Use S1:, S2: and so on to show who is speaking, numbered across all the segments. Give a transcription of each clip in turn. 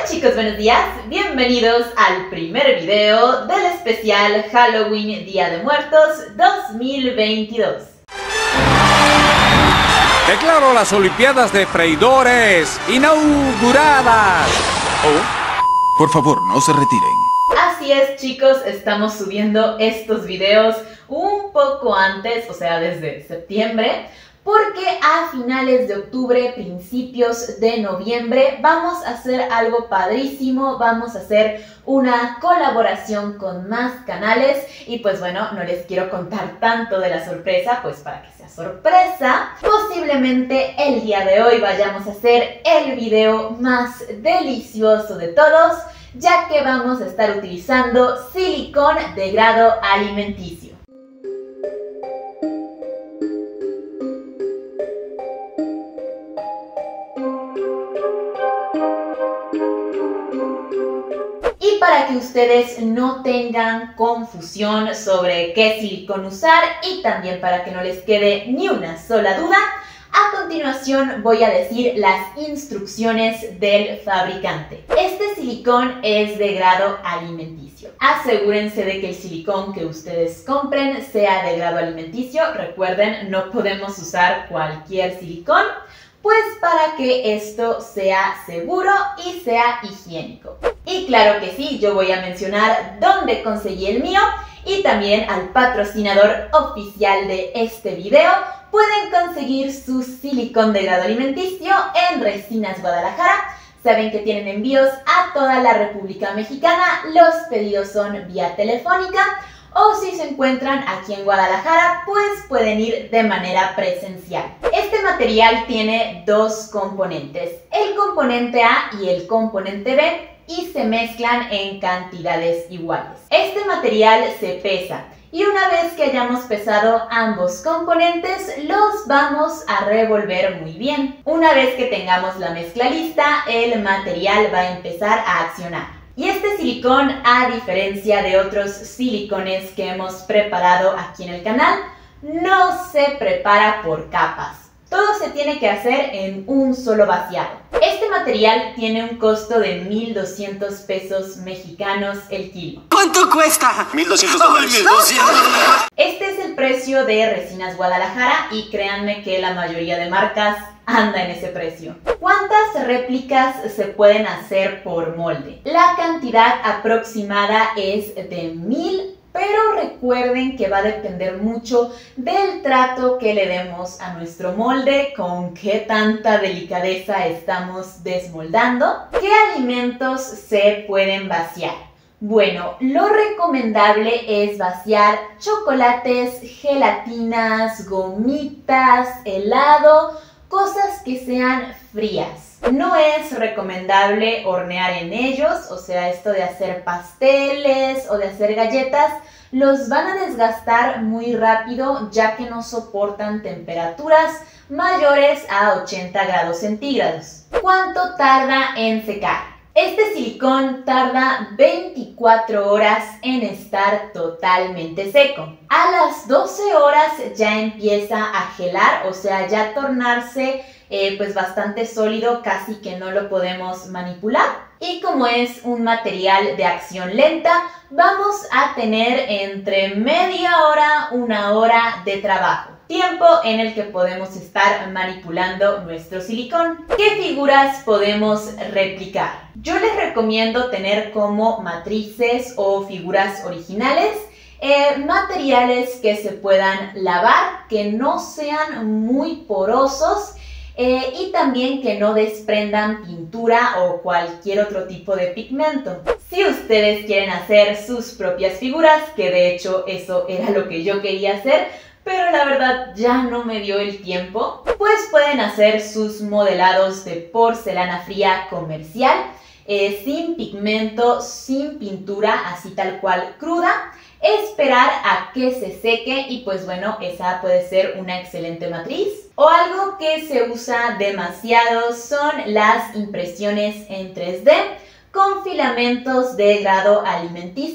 S1: Hola chicos, buenos días, bienvenidos al primer video del especial Halloween Día de Muertos 2022.
S2: Declaro las Olimpiadas de Freidores inauguradas.
S3: Por favor, no se retiren.
S1: Así es chicos, estamos subiendo estos videos un poco antes, o sea desde septiembre, porque a finales de octubre, principios de noviembre, vamos a hacer algo padrísimo, vamos a hacer una colaboración con más canales y pues bueno, no les quiero contar tanto de la sorpresa, pues para que sea sorpresa, posiblemente el día de hoy vayamos a hacer el video más delicioso de todos, ya que vamos a estar utilizando silicón de grado alimenticio. Y para que ustedes no tengan confusión sobre qué silicón usar y también para que no les quede ni una sola duda, a continuación voy a decir las instrucciones del fabricante. Este silicón es de grado alimenticio. Asegúrense de que el silicón que ustedes compren sea de grado alimenticio. Recuerden, no podemos usar cualquier silicón, pues para que esto sea seguro y sea higiénico. Y claro que sí, yo voy a mencionar dónde conseguí el mío y también al patrocinador oficial de este video. Pueden conseguir su silicón de grado alimenticio en Resinas Guadalajara. Saben que tienen envíos a toda la República Mexicana. Los pedidos son vía telefónica o si se encuentran aquí en Guadalajara, pues pueden ir de manera presencial. Este material tiene dos componentes, el componente A y el componente B, y se mezclan en cantidades iguales. Este material se pesa y una vez que hayamos pesado ambos componentes, los vamos a revolver muy bien. Una vez que tengamos la mezcla lista, el material va a empezar a accionar. Y este silicón, a diferencia de otros silicones que hemos preparado aquí en el canal, no se prepara por capas. Todo se tiene que hacer en un solo vaciado. Este material tiene un costo de 1,200 pesos mexicanos el kilo.
S4: ¿Cuánto cuesta?
S3: 1,200 dólares.
S4: 1,200.
S1: Este es el precio de Resinas Guadalajara y créanme que la mayoría de marcas anda en ese precio. ¿Cuántas réplicas se pueden hacer por molde? La cantidad aproximada es de 1,000, pero recuerden que va a depender mucho del trato que le demos a nuestro molde, con qué tanta delicadeza estamos desmoldando. ¿Qué alimentos se pueden vaciar? Bueno, lo recomendable es vaciar chocolates, gelatinas, gomitas, helado, cosas que sean frías. No es recomendable hornear en ellos, o sea, esto de hacer pasteles o de hacer galletas, los van a desgastar muy rápido ya que no soportan temperaturas mayores a 80 grados centígrados. ¿Cuánto tarda en secar? Este silicón tarda 24 horas en estar totalmente seco. A las 12 horas ya empieza a gelar, o sea, ya a tornarse pues bastante sólido, casi que no lo podemos manipular. Y como es un material de acción lenta, vamos a tener entre media hora, una hora de trabajo. Tiempo en el que podemos estar manipulando nuestro silicón. ¿Qué figuras podemos replicar? Yo les recomiendo tener como matrices o figuras originales materiales que se puedan lavar, que no sean muy porosos y también que no desprendan pintura o cualquier otro tipo de pigmento. Si ustedes quieren hacer sus propias figuras, que de hecho eso era lo que yo quería hacer, pero la verdad ya no me dio el tiempo, pues pueden hacer sus modelados de porcelana fría comercial, sin pigmento, sin pintura, así tal cual cruda, esperar a que se seque y pues bueno, esa puede ser una excelente matriz. O algo que se usa demasiado son las impresiones en 3D con filamentos de grado alimenticio.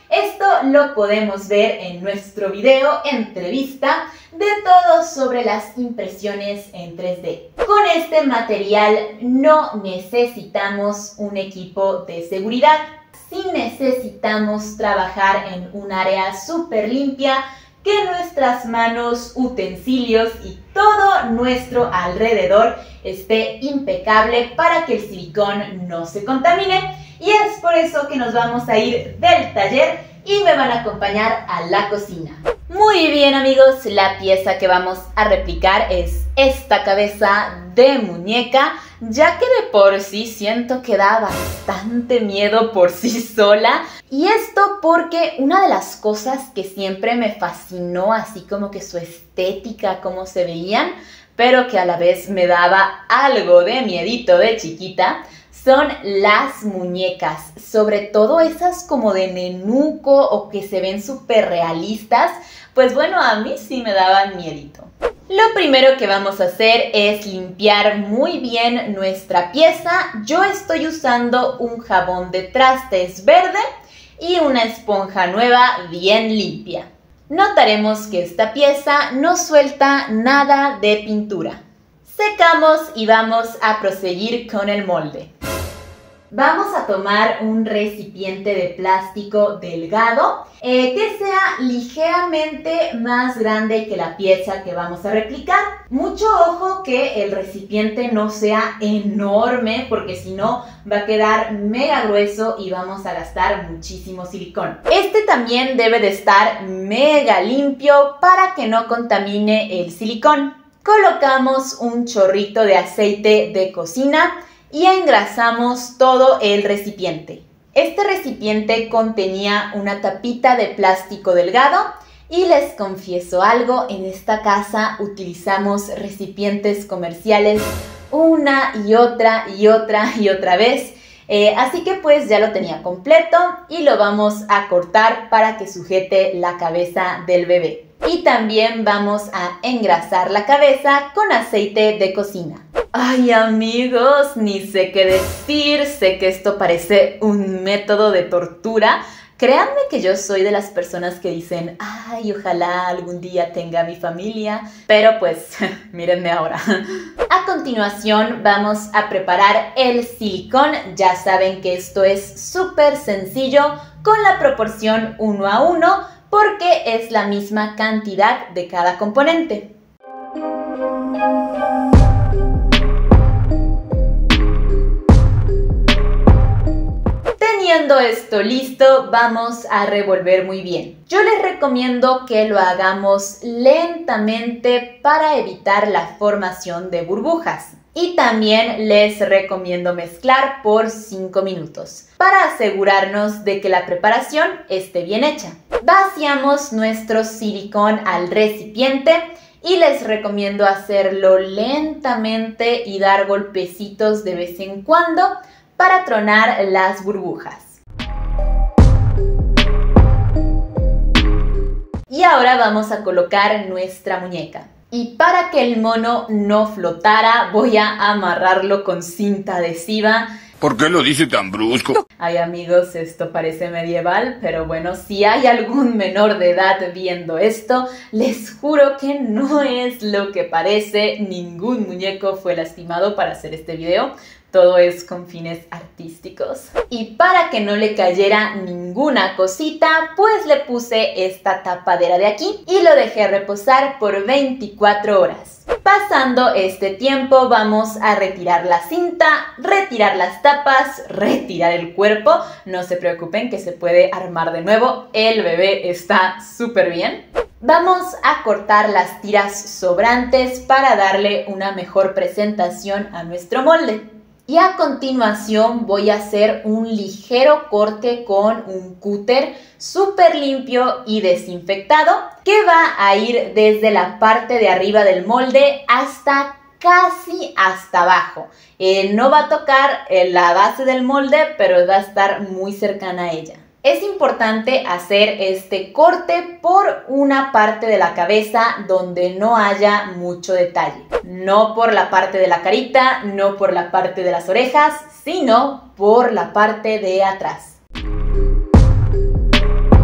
S1: Esto lo podemos ver en nuestro video entrevista de todo sobre las impresiones en 3D. Con este material no necesitamos un equipo de seguridad. Sí necesitamos trabajar en un área súper limpia, que nuestras manos, utensilios y todo nuestro alrededor esté impecable para que el silicón no se contamine. Y es por eso que nos vamos a ir del taller y me van a acompañar a la cocina. Muy bien amigos, la pieza que vamos a replicar es esta cabeza de muñeca, ya que de por sí siento que da bastante miedo por sí sola. Y esto porque una de las cosas que siempre me fascinó, así como que su estética, cómo se veían, pero que a la vez me daba algo de miedito de chiquita, son las muñecas, sobre todo esas como de nenuco o que se ven súper realistas. Pues bueno, a mí sí me daban miedito. Lo primero que vamos a hacer es limpiar muy bien nuestra pieza. Yo estoy usando un jabón de trastes verde y una esponja nueva bien limpia. Notaremos que esta pieza no suelta nada de pintura. Secamos y vamos a proseguir con el molde. Vamos a tomar un recipiente de plástico delgado que sea ligeramente más grande que la pieza que vamos a replicar. Mucho ojo que el recipiente no sea enorme, porque si no va a quedar mega grueso y vamos a gastar muchísimo silicón. Este también debe de estar mega limpio para que no contamine el silicón. Colocamos un chorrito de aceite de cocina y engrasamos todo el recipiente. Este recipiente contenía una tapita de plástico delgado y les confieso algo, en esta casa utilizamos recipientes comerciales una y otra vez. Así que pues ya lo tenía completo y lo vamos a cortar para que sujete la cabeza del bebé. Y también vamos a engrasar la cabeza con aceite de cocina. Ay amigos, ni sé qué decir, sé que esto parece un método de tortura. Créanme que yo soy de las personas que dicen, ay, ojalá algún día tenga mi familia, pero pues mírenme ahora. A continuación vamos a preparar el silicón. Ya saben que esto es súper sencillo con la proporción 1:1 porque es la misma cantidad de cada componente. Teniendo esto listo, vamos a revolver muy bien. Yo les recomiendo que lo hagamos lentamente para evitar la formación de burbujas. Y también les recomiendo mezclar por 5 minutos para asegurarnos de que la preparación esté bien hecha. Vaciamos nuestro silicón al recipiente y les recomiendo hacerlo lentamente y dar golpecitos de vez en cuando para tronar las burbujas. Y ahora vamos a colocar nuestra muñeca. Y para que el mono no flotara, voy a amarrarlo con cinta adhesiva.
S3: ¿Por qué lo dice tan brusco?
S1: Ay amigos, esto parece medieval, pero bueno, si hay algún menor de edad viendo esto, les juro que no es lo que parece. Ningún muñeco fue lastimado para hacer este video. Todo es con fines artísticos. Y para que no le cayera ninguna cosita, pues le puse esta tapadera de aquí y lo dejé reposar por 24 horas. Pasando este tiempo vamos a retirar la cinta, retirar las tapas, retirar el cuerpo. No se preocupen que se puede armar de nuevo, el bebé está súper bien. Vamos a cortar las tiras sobrantes para darle una mejor presentación a nuestro molde. Y a continuación voy a hacer un ligero corte con un cúter súper limpio y desinfectado que va a ir desde la parte de arriba del molde hasta casi hasta abajo. No va a tocar la base del molde, pero va a estar muy cercana a ella. Es importante hacer este corte por una parte de la cabeza donde no haya mucho detalle. No por la parte de la carita, no por la parte de las orejas, sino por la parte de atrás.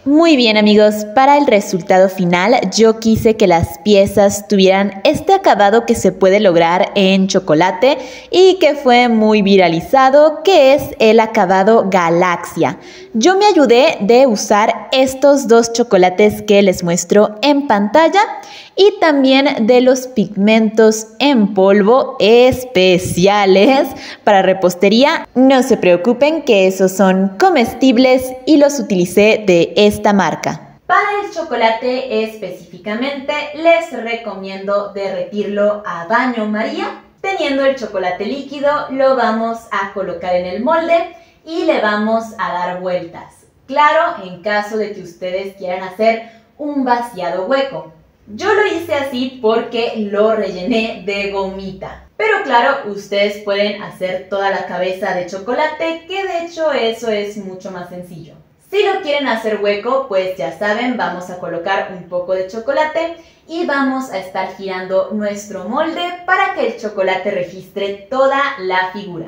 S1: Muy bien amigos, para el resultado final yo quise que las piezas tuvieran este acabado que se puede lograr en chocolate y que fue muy viralizado, que es el acabado galaxia. Yo me ayudé de usar estos dos chocolates que les muestro en pantalla y también de los pigmentos en polvo especiales para repostería. No se preocupen que esos son comestibles y los utilicé de esta marca. Para el chocolate específicamente les recomiendo derretirlo a baño María. Teniendo el chocolate líquido lo vamos a colocar en el molde y le vamos a dar vueltas. Claro, en caso de que ustedes quieran hacer un vaciado hueco. Yo lo hice así porque lo rellené de gomita. Pero claro, ustedes pueden hacer toda la cabeza de chocolate, que de hecho eso es mucho más sencillo. Si lo quieren hacer hueco, pues ya saben, vamos a colocar un poco de chocolate y vamos a estar girando nuestro molde para que el chocolate registre toda la figura.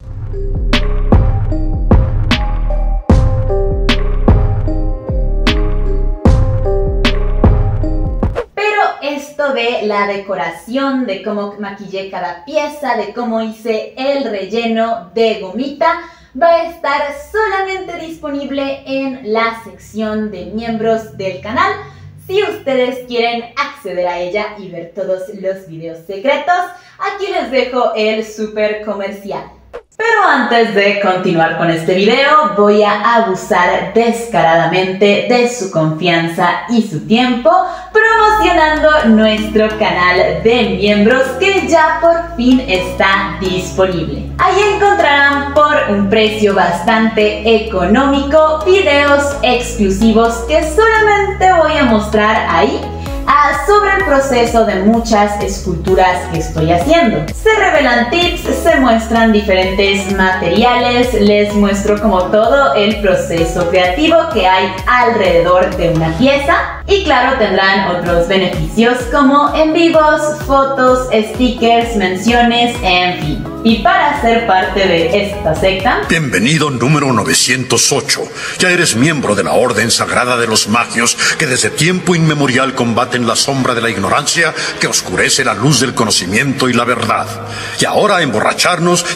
S1: Esto de la decoración, de cómo maquillé cada pieza, de cómo hice el relleno de gomita, va a estar solamente disponible en la sección de miembros del canal. Si ustedes quieren acceder a ella y ver todos los videos secretos, aquí les dejo el super comercial. Pero antes de continuar con este video, voy a abusar descaradamente de su confianza y su tiempo promocionando nuestro canal de miembros que ya por fin está disponible. Ahí encontrarán por un precio bastante económico videos exclusivos que solamente voy a mostrar ahí sobre el proceso de muchas esculturas que estoy haciendo. Se revelan tips, se muestran diferentes materiales, les muestro como todo el proceso creativo que hay alrededor de una pieza y claro, tendrán otros beneficios como en vivos, fotos, stickers, menciones, en fin. Y para ser parte de esta secta...
S4: Bienvenido número 908. Ya eres miembro de la Orden Sagrada de los Magios que desde tiempo inmemorial combaten la sombra de la ignorancia que oscurece la luz del conocimiento y la verdad. Y ahora a emborracharnos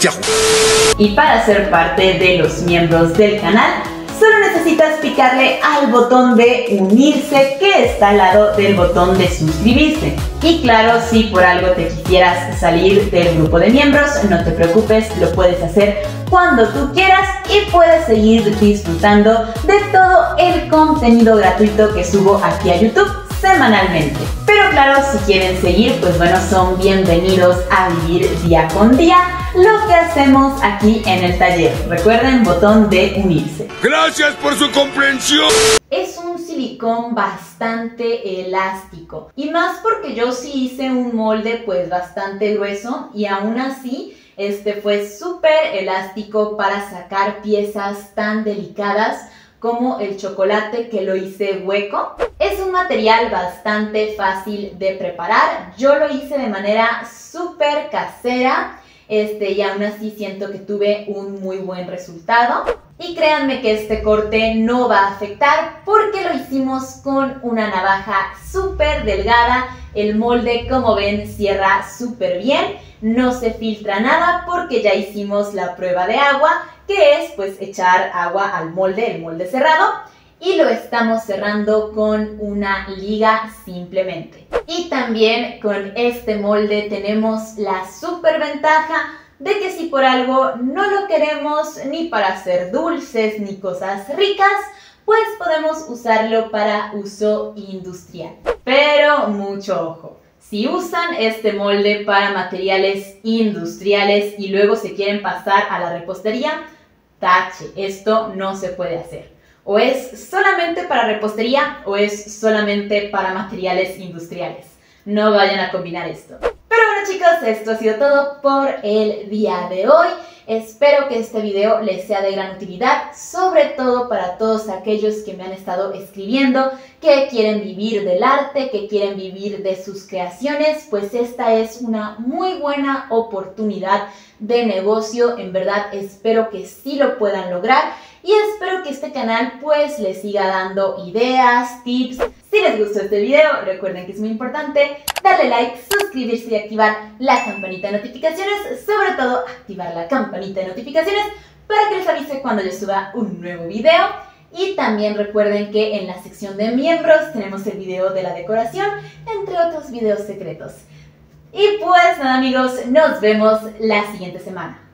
S1: y para ser parte de los miembros del canal, solo necesitas picarle al botón de unirse que está al lado del botón de suscribirse. Y claro, si por algo te quisieras salir del grupo de miembros, no te preocupes, lo puedes hacer cuando tú quieras y puedes seguir disfrutando de todo el contenido gratuito que subo aquí a YouTube semanalmente. Pero claro, si quieren seguir, pues bueno, son bienvenidos a vivir día con día lo que hacemos aquí en el taller. Recuerden, botón de unirse.
S3: Gracias por su comprensión.
S1: Es un silicón bastante elástico y más porque yo sí hice un molde pues bastante grueso y aún así este fue súper elástico para sacar piezas tan delicadas como el chocolate que lo hice hueco. Es un material bastante fácil de preparar. Yo lo hice de manera súper casera y aún así siento que tuve un muy buen resultado. Y créanme que este corte no va a afectar porque lo hicimos con una navaja súper delgada. El molde, como ven, cierra súper bien. No se filtra nada porque ya hicimos la prueba de agua, que es pues echar agua al molde, el molde cerrado, y lo estamos cerrando con una liga simplemente. Y también con este molde tenemos la super ventaja de que si por algo no lo queremos ni para hacer dulces ni cosas ricas, pues podemos usarlo para uso industrial. Pero mucho ojo. Si usan este molde para materiales industriales y luego se quieren pasar a la repostería, tache, esto no se puede hacer. O es solamente para repostería o es solamente para materiales industriales. No vayan a combinar esto. Pero bueno chicos, esto ha sido todo por el día de hoy. Espero que este video les sea de gran utilidad, sobre todo para todos aquellos que me han estado escribiendo, que quieren vivir del arte, que quieren vivir de sus creaciones, pues esta es una muy buena oportunidad de negocio. En verdad espero que sí lo puedan lograr y espero que este canal pues les siga dando ideas, tips. Si les gustó este video, recuerden que es muy importante darle like, suscribirse y activar la campanita de notificaciones, sobre todo activar la campanita de notificaciones para que les avise cuando yo suba un nuevo video. Y también recuerden que en la sección de miembros tenemos el video de la decoración, entre otros videos secretos. Y pues nada amigos, nos vemos la siguiente semana.